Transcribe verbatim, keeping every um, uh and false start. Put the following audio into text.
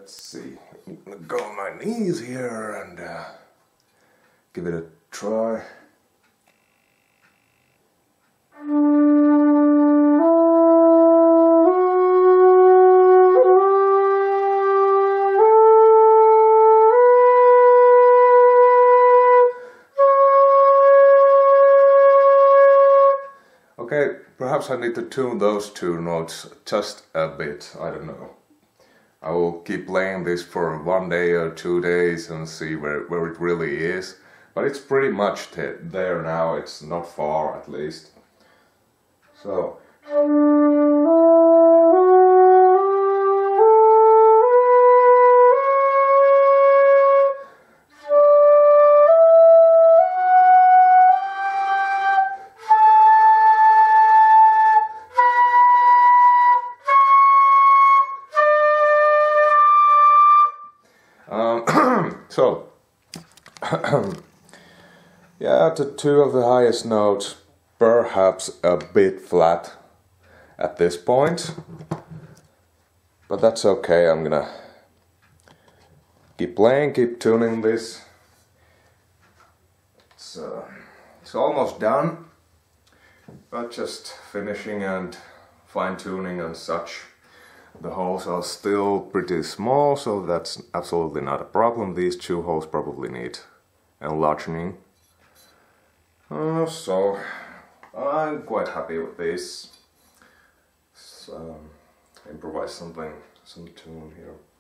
let's see. I'm gonna go on my knees here and uh, give it a try. Okay, perhaps I need to tune those two notes just a bit, I don't know. I will keep playing this for one day or two days and see where, where it really is. But it's pretty much there now, it's not far at least. So... So, yeah, the two of the highest notes, perhaps a bit flat at this point, but that's okay. I'm gonna keep playing, keep tuning this. It's, uh, it's almost done, but just finishing and fine-tuning and such. The holes are still pretty small, so that's absolutely not a problem. These two holes probably need enlarging. Uh, so I'm quite happy with this. So, improvise something, some tune here.